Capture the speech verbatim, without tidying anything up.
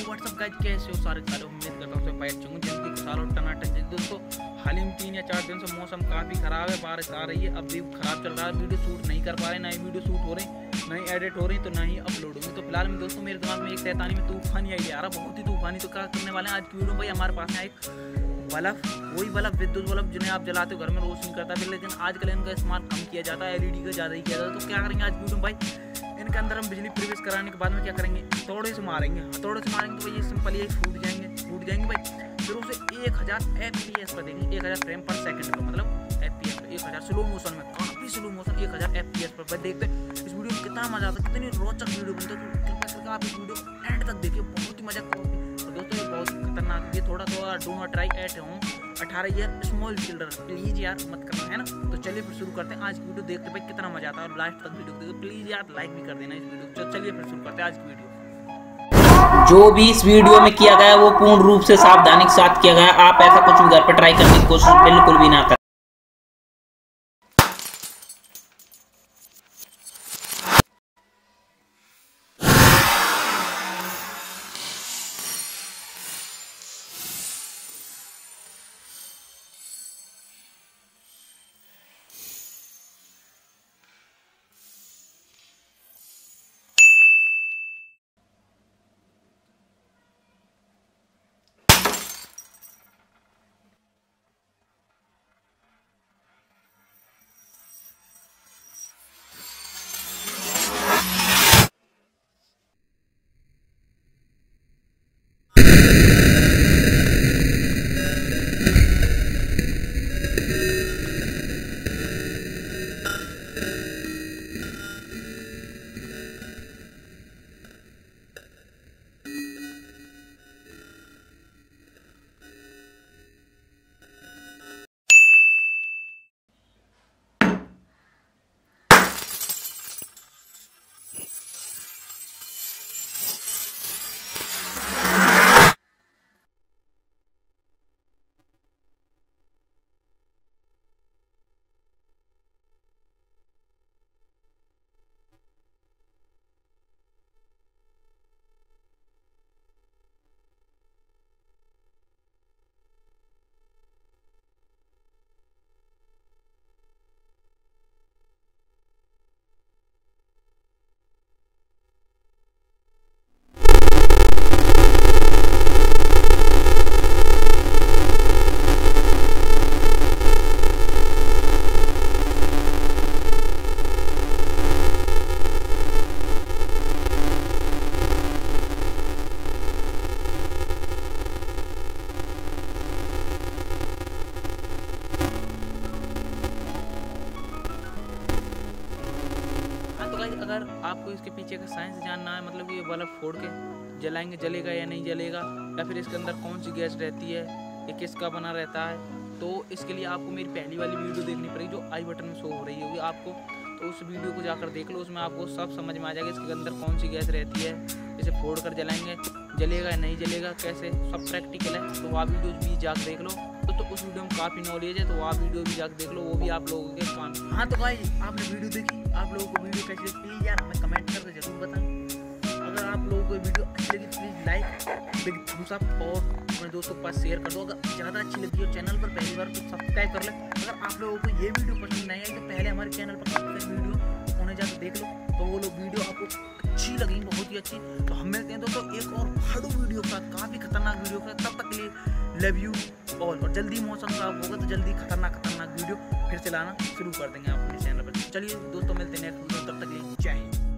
WhatsApp guys, कैसे हो सारे सारे। उम्मीद करता हूँ सब बैठ चुके जल्दी खुशहाल और टनाटन। दोस्तों हाल ही में तीन या चार दिन से मौसम काफ़ी ख़राब है, बारिश आ रही है, अब भी ख़राब चल रहा है, वीडियो शूट नहीं कर पा रहे, ना ही वीडियो शूट हो रही, ना ही एडिट हो रही, तो ना ही अपलोड होंगी। तो फिलहाल में दोस्तों मेरे दिमाग में एक शैतानी में तूफानी आइडिया आ रहा, बहुत ही तूफानी। तो क्या करने वाले हैं आज की वीडियो में भाई, हमारे पास है एक बल्ब, वही बल्ब विद्युत बल्ब जिन्हें आप जलाते हो घर में रोशनी करता है, लेकिन आजकल इनका इस्तेमाल कम किया जाता है, एलईडी का ज़्यादा ही किया जाता है। तो क्या करेंगे आज वीडियो में भाई, इनके अंदर हम बिजली प्रवेश कराने के बाद में क्या करेंगे, हथौड़े से मारेंगे। हथौड़े से मारेंगे तो भाई ये सिंपल ये फूट जाएंगे फूट जाएंगे भाई। फिर उसे एक हज़ार एफ पी एस पर देंगे, एक हज़ार फ्रेम पर सेकंड पर, मतलब एफ पी एस पर एक हज़ार स्लो मोशन में, काफ़ी स्लो मोशन, एक हज़ार एफ पी एस पर देखते हैं इस वीडियो में कितना मजा आता है, कितनी रोचक वीडियो बनती है। तो कृपया करके आप इस वीडियो एंड तक देखिए, बहुत ही मजा करोगे। तो दोस्तों ये बहुत ही खतरनाक है, थोड़ा थोड़ा do not try at home अठारह ईयर स्मॉल चिल्ड्रन, प्लीज यार मत करना, है ना। तो चलिए फिर शुरू करते हैं आज की वीडियो, देखते भाई कितना मजा आता है, और लास्ट तक वीडियो देखते प्लीज यार लाइक भी कर देना इस वीडियो। तो चलिए फिर शुरू करते हैं आज की वीडियो। जो भी इस वीडियो में किया गया है वो पूर्ण रूप से सावधानी के साथ किया गया है। आप ऐसा कुछ भी घर पर ट्राई करने की कोशिश बिल्कुल भी ना करें। अगर आपको इसके पीछे का साइंस जानना है, मतलब ये बल्ब फोड़ के जलाएंगे जलेगा या नहीं जलेगा, या फिर इसके अंदर कौन सी गैस रहती है, ये किसका बना रहता है, तो इसके लिए आपको मेरी पहली वाली वीडियो देखनी पड़ेगी जो आई बटन में शो हो रही होगी आपको। तो उस वीडियो को जाकर देख लो, उसमें आपको सब समझ में आ जाएगा इसके अंदर कौन सी गैस रहती है, इसे फोड़ कर जलाएंगे जलेगा या नहीं जलेगा, कैसे, सब प्रैक्टिकल है। तो आप वीडियो भी जाकर देख लो। तो, तो उस वीडियो में काफ़ी नॉलेज है, तो आप वीडियो भी जाकर देख लो, वो भी आप लोगों के काम। हाँ तो भाई आपने वीडियो देखी, आप लोगों को वीडियो कैसी लगी प्लीज़ यार हमें कमेंट करके जरूर बताएं। अगर आप लोगों को वीडियो अच्छी लगी please like big thumbs up और अपने दोस्तों के पास शेयर कर दो। अगर ज़्यादा अच्छी लगी और चैनल पर पहली बार तो सब्सक्राइब कर ले। अगर आप लोगों को ये वीडियो पसंद नहीं आई तो पहले हमारे चैनल पर काफ़ी सारी वीडियो उन्हें जाकर देख लो, तो वो लोग वीडियो आपको अच्छी लगी, बहुत ही अच्छी। तो हम मिलते हैं दोस्तों एक और बड़ू वीडियो के साथ, काफ़ी खतरनाक वीडियो के साथ। तब तक के लिए लव यू ऑल, और जल्दी मौसम खराब होगा तो जल्दी खतरनाक खतरनाक वीडियो फिर से लाना शुरू कर देंगे आप अपने चैनल पर। चलिए दोस्तों मिलते हैं नेक्स्ट वीडियो, तब तक के लिए जय हिंद।